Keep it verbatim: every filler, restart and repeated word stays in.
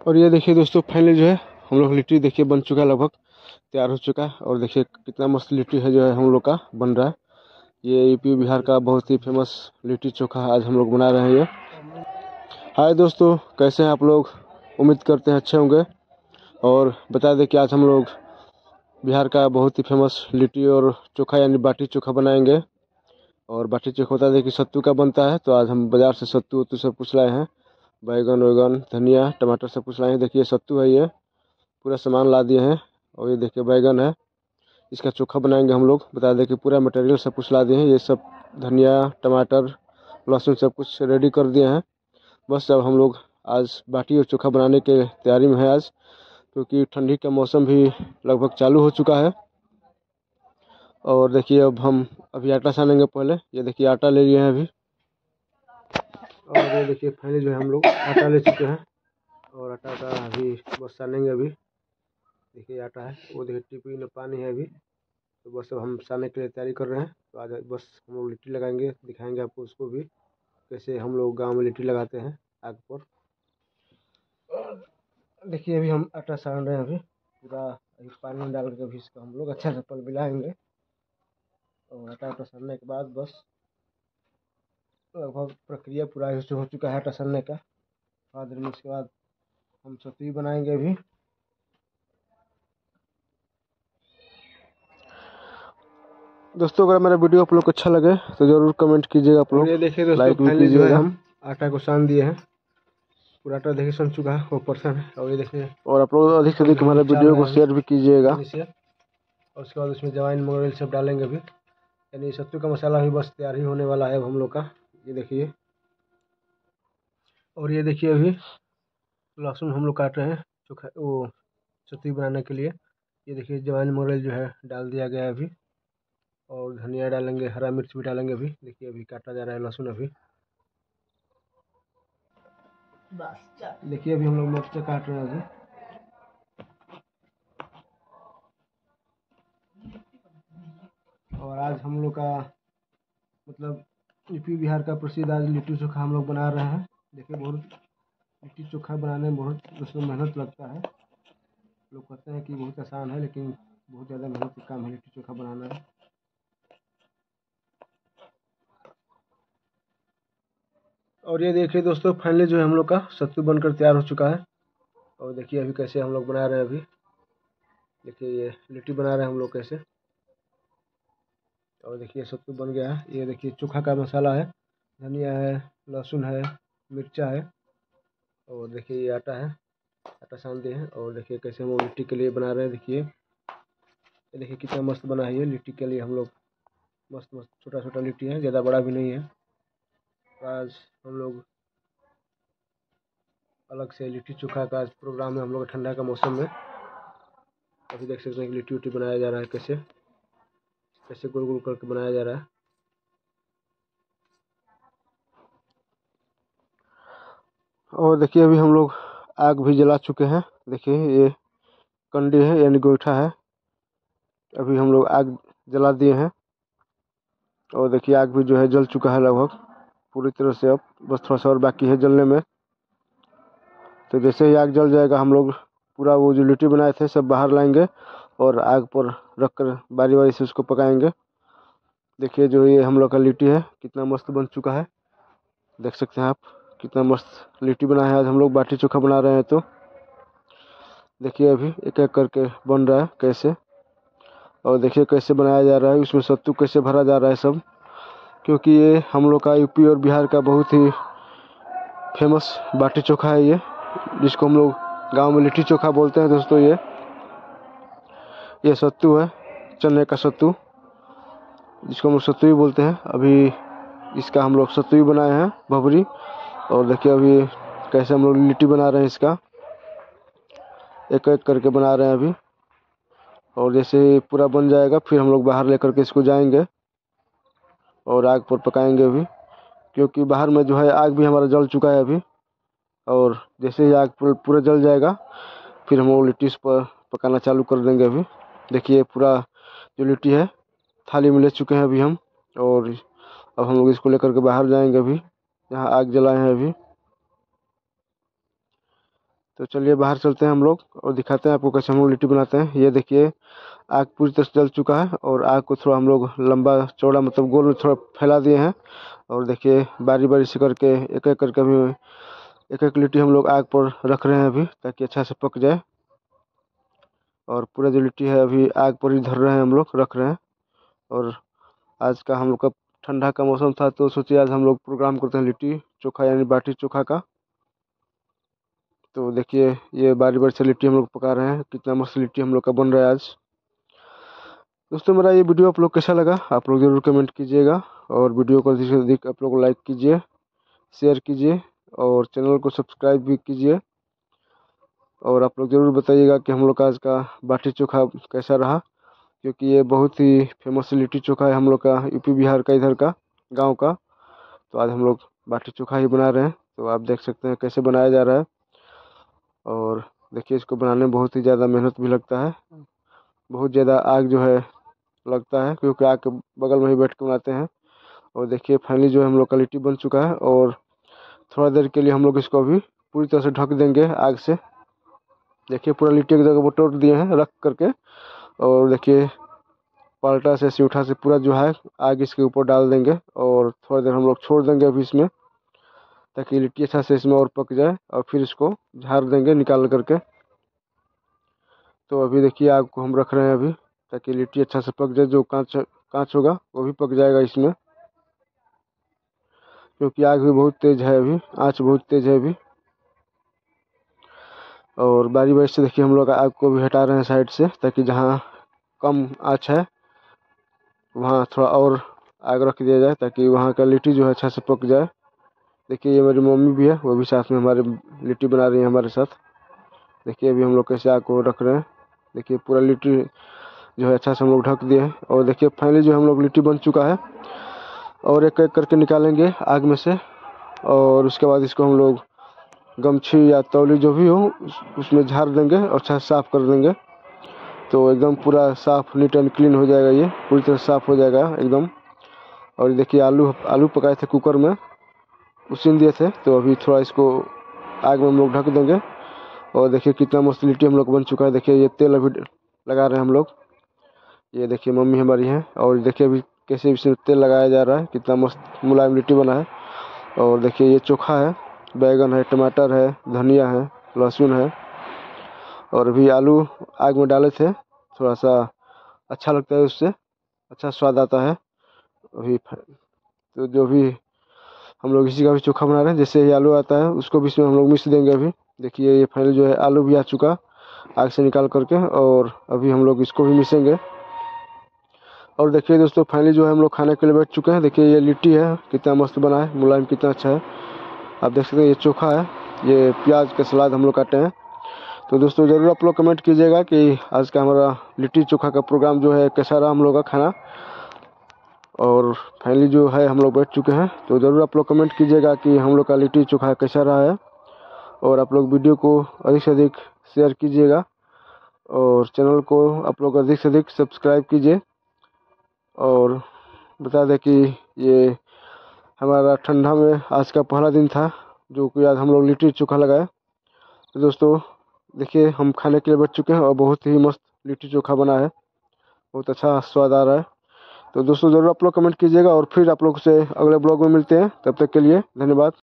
और ये देखिए दोस्तों, फाइनली जो है हम लोग लिट्टी देखिए बन चुका है, लगभग तैयार हो चुका है। और देखिए कितना मस्त लिट्टी है जो है हम लोग का बन रहा है। ये यूपी बिहार का बहुत ही फेमस लिट्टी चोखा आज हम लोग बना रहे हैं। ये हाय दोस्तों, कैसे हैं आप लोग? उम्मीद करते हैं अच्छे होंगे। और बता दें कि आज हम लोग बिहार का बहुत ही फेमस लिट्टी और चोखा यानी बाटी चोखा बनाएंगे। और बाटी चोखा बता दें कि सत्तू का बनता है, तो आज हम बाज़ार से सत्तू वत्तू सब कुछ लाए हैं। बैगन वैगन धनिया टमाटर सब कुछ लाए हैं। देखिए सत्तू है, ये पूरा सामान ला दिए हैं। और ये देखिए बैगन है, इसका चोखा बनाएंगे हम लोग। बता दें कि पूरा मटेरियल सब कुछ ला दिए हैं। ये सब धनिया टमाटर लहसुन सब कुछ रेडी कर दिए हैं। बस अब हम लोग आज बाटी और चोखा बनाने के तैयारी में है आज, क्योंकि ठंडी का मौसम भी लगभग चालू हो चुका है। और देखिए अब हम अभी आटा सानेंगे पहले। ये देखिए आटा ले लिए हैं अभी। और ये देखिए फाइनली जो है हम लोग आटा ले चुके हैं। और आटा का अभी बस सानेंगे अभी। देखिए आटा है, वो देखिए टिपी में पानी है अभी। तो बस अब हम सानने के लिए तैयारी कर रहे हैं। तो आज बस हम लोग लिट्टी लगाएंगे, दिखाएंगे आपको उसको भी कैसे हम लोग गांव में लिट्टी लगाते हैं आग पर। देखिए अभी हम आटा सान रहे हैं अभी पूरा। अभी पानी डाल के अभी इसको हम लोग अच्छा से पल मिलाएंगे। और आटा आटा सानने के बाद बस लगभग प्रक्रिया पूरा हो चुका है आटा सानने का। बाद में इसके बाद हम सतुई बनाएंगे अभी। दोस्तों अगर मेरा वीडियो आप लोग को अच्छा लगे तो जरूर कमेंट कीजिएगा आप लोग। ये देखिए दोस्तों, लाइक भी कीजिएगा। हम आटा को सान दिए हैं, पूरा आटा देखिए सन चुका है, वो परसेंट है। और ये देखिए, और आप लोग अधिक से अधिक हमारे वीडियो को शेयर भी कीजिएगा। और उसके बाद उसमें जवाइन मंगरेल सब डालेंगे अभी। यानी सत्तू का मसाला भी बस तैयार ही होने वाला है हम लोग का। ये देखिए, और ये देखिए अभी लहसुन हम लोग काट रहे हैं चोखा वो सत्तू बनाने के लिए। ये देखिए जवाइन मंगरेल जो है डाल दिया गया है अभी। और धनिया डालेंगे, हरा मिर्च भी डालेंगे अभी। देखिए अभी काटा जा रहा है लहसुन अभी। देखिए अभी हम लोग मिर्च काट रहे हैं अभी। और आज हम लोग का मतलब यूपी बिहार का प्रसिद्ध आज लिट्टी चोखा हम लोग बना रहे हैं। देखिए बहुत लिट्टी चोखा बनाने में बहुत उसमें मेहनत लगता है। लोग कहते हैं कि बहुत आसान है, लेकिन बहुत ज़्यादा मेहनत का काम है लिट्टी चोखा बनाना है। और ये देखिए दोस्तों, फाइनली जो है हम लोग का सत्तू बनकर तैयार हो चुका है। और देखिए अभी कैसे हम लोग बना रहे हैं अभी। देखिए ये लिट्टी बना रहे हैं हम लोग कैसे। और देखिए सत्तू बन गया है। ये देखिए चोखा का मसाला है, धनिया है, लहसुन है, मिर्चा है। और देखिए ये आटा है, आटा सान दिए हैं। और देखिए कैसे हम लोग लिट्टी के लिए बना रहे हैं। देखिए ये देखिए कितना मस्त बना है ये लिट्टी के लिए हम लोग। मस्त मस्त छोटा छोटा लिट्टी है, ज़्यादा बड़ा भी नहीं है। आज हम लोग अलग से लिट्टी चोखा का प्रोग्राम है हम लोग ठंडा का मौसम में। अभी देख सकते हैं कि लिट्टी उट्टी बनाया जा रहा है, कैसे कैसे गोल गोल करके बनाया जा रहा है। और देखिए अभी हम लोग आग भी जला चुके हैं। देखिए ये कंडी है यानी गोईठा है। अभी हम लोग आग जला दिए हैं। और देखिए आग भी जो है जल चुका है लगभग पूरी तरह से। अब बस थोड़ा सा और बाकी है जलने में। तो जैसे ही आग जल जाएगा हम लोग पूरा वो जो लिट्टी बनाए थे सब बाहर लाएंगे और आग पर रख कर बारी बारी से उसको पकाएंगे। देखिए जो ये हम लोग का लिट्टी है कितना मस्त बन चुका है, देख सकते हैं आप कितना मस्त लिट्टी बना है। आज हम लोग बाटी चोखा बना रहे हैं। तो देखिए अभी एक एक करके बन रहा है कैसे। और देखिए कैसे बनाया जा रहा है, उसमें सत्तू कैसे भरा जा रहा है सब। क्योंकि ये हम लोग का यूपी और बिहार का बहुत ही फेमस बाटी चोखा है ये, जिसको हम लोग गांव में लिट्टी चोखा बोलते हैं दोस्तों। ये ये सत्तू है, चने का सत्तू, जिसको हम लोग सत्तू ही बोलते हैं। अभी इसका हम लोग सत्तू ही बनाए हैं भभरी। और देखिए अभी कैसे हम लोग लिट्टी बना रहे हैं, इसका एक एक करके बना रहे हैं अभी। और जैसे पूरा बन जाएगा फिर हम लोग बाहर लेकर के इसको जाएंगे और आग पर पकाएंगे अभी। क्योंकि बाहर में जो है आग भी हमारा जल चुका है अभी। और जैसे ही आग पूरा जल जाएगा फिर हम लोग लिट्टी पर पकाना चालू कर देंगे अभी। देखिए पूरा जो लिट्टी है थाली में ले चुके हैं अभी हम। और अब हम लोग इसको लेकर के बाहर जाएंगे अभी, जहाँ आग जलाए हैं अभी। तो चलिए बाहर चलते हैं हम लोग और दिखाते हैं आपको कैसे हम लोग लिट्टी बनाते हैं। ये देखिए आग पूरी तरह से जल चुका है और आग को थोड़ा हम लोग लंबा चौड़ा मतलब गोल में थोड़ा फैला दिए हैं। और देखिए बारी बारी से करके एक एक करके अभी एक एक लिट्टी हम लोग आग पर रख रहे हैं अभी, ताकि अच्छा से पक जाए। और पूरा जो लिट्टी है अभी आग पर ही धर रहे हैं, हम लोग रख रहे हैं। और आज का हम लोग का ठंडा का मौसम था, तो सोचिए आज हम लोग प्रोग्राम करते हैं लिट्टी चोखा यानी बाटी चोखा का। तो देखिए ये बारी बारी से लिट्टी हम लोग पका रहे हैं, कितना मस्त लिट्टी हम लोग का बन रहा है आज। दोस्तों मेरा ये वीडियो आप लोग कैसा लगा आप लोग ज़रूर कमेंट कीजिएगा, और वीडियो को अधिक से अधिक आप लोग लाइक कीजिए, शेयर कीजिए और चैनल को सब्सक्राइब भी कीजिए। और आप लोग ज़रूर बताइएगा कि हम लोग का आज का बाटी चोखा कैसा रहा, क्योंकि ये बहुत ही फेमस लिट्टी चोखा है हम लोग का, यूपी बिहार का, इधर का गांव का। तो आज हम लोग बाटी चोखा ही बना रहे हैं, तो आप देख सकते हैं कैसे बनाया जा रहा है। और देखिए इसको बनाने में बहुत ही ज़्यादा मेहनत भी लगता है, बहुत ज़्यादा आग जो है लगता है, क्योंकि आग के बगल में ही बैठ के बनाते हैं। और देखिए फाइनली जो है हम लोग का लिट्टी बन चुका है, और थोड़ा देर के लिए हम लोग इसको अभी पूरी तरह से ढक देंगे आग से। देखिए पूरा लिट्टी एक जगह बटोर दिए हैं रख करके, और देखिए पलटा से सीठा से पूरा जो है आग इसके ऊपर डाल देंगे, और थोड़ी देर हम लोग छोड़ देंगे अभी इसमें, ताकि लिट्टी अच्छा से इसमें और पक जाए। और फिर इसको झाड़ देंगे निकाल करके। तो अभी देखिए आग को हम रख रहे हैं अभी, ताकि लिट्टी अच्छा से पक जाए, जो कांच कांच होगा वो भी पक जाएगा इसमें, क्योंकि आग भी बहुत तेज़ है अभी, आँच बहुत तेज़ है अभी। और बारी बारी से देखिए हम लोग आग को भी हटा रहे हैं साइड से, ताकि जहाँ कम आँच है वहाँ थोड़ा और आग रख दिया जाए, ताकि वहाँ का लिट्टी जो है अच्छा से पक जाए। देखिए ये मेरी मम्मी भी है, वो भी साथ में हमारे लिट्टी बना रही है हमारे साथ। देखिए अभी हम लोग कैसे आग को रख रहे हैं। देखिए पूरा लिट्टी जो है अच्छा से हम लोग ढक दिए हैं, और देखिए फाइनली जो हम लोग लिट्टी बन चुका है। और एक एक करके निकालेंगे आग में से, और उसके बाद इसको हम लोग गमछी या तौली जो भी हो उस, उसमें झाड़ देंगे और अच्छा साफ़ कर देंगे। तो एकदम पूरा साफ़ नीट एंड क्लीन हो जाएगा, ये पूरी तरह साफ़ हो जाएगा एकदम। और देखिए आलू आलू पकाए थे कुकर में, उसीन दिए थे, तो अभी थोड़ा इसको आग में हम लोग ढक देंगे। और देखिए कितना मस्त लिट्टी हम लोग बन चुका है। देखिए ये तेल अभी लगा रहे हैं हम लोग, ये देखिए मम्मी हमारी हैं। और देखिए अभी कैसे इसमें तेल लगाया जा रहा है, कितना मस्त मुलायम लिट्टी बना है। और देखिए ये चोखा है, बैगन है, टमाटर है, धनिया है, लहसुन है। और अभी आलू आग में डाले थे, थोड़ा सा अच्छा लगता है, उससे अच्छा स्वाद आता है। अभी तो जो भी हम लोग इसी का भी चोखा बना रहे हैं, जैसे ही आलू आता है उसको भी इसमें हम लोग मिक्स देंगे अभी। देखिए ये फाइनल जो है आलू भी आ चुका आग से निकाल करके, और अभी हम लोग इसको भी मिसेंगे। और देखिए दोस्तों फाइनली जो है हम लोग खाने के लिए बैठ चुके हैं। देखिए ये लिट्टी है, कितना मस्त बना है, मुलायम कितना अच्छा है, आप देख सकते हैं। ये चोखा है, ये प्याज का सलाद हम लोग काटे हैं। तो दोस्तों ज़रूर आप लोग कमेंट कीजिएगा कि आज का हमारा लिट्टी चोखा का प्रोग्राम जो है कैसा रहा हम लोग का खाना। और फाइनली जो है हम लोग बैठ चुके हैं, तो ज़रूर आप लोग कमेंट कीजिएगा कि हम लोग का लिट्टी चोखा कैसा रहा है। और आप लोग वीडियो को अधिक से अधिक शेयर कीजिएगा, और चैनल को आप लोग अधिक से अधिक सब्सक्राइब कीजिए। और बता दें कि ये हमारा ठंडा में आज का पहला दिन था, जो कि आज हम लोग लिट्टी चोखा लगाए। तो दोस्तों देखिए हम खाने के लिए बैठ चुके हैं, और बहुत ही मस्त लिट्टी चोखा बना है, बहुत अच्छा स्वाद आ रहा है। तो दोस्तों ज़रूर आप लोग कमेंट कीजिएगा, और फिर आप लोग से अगले ब्लॉग में मिलते हैं। तब तक के लिए धन्यवाद।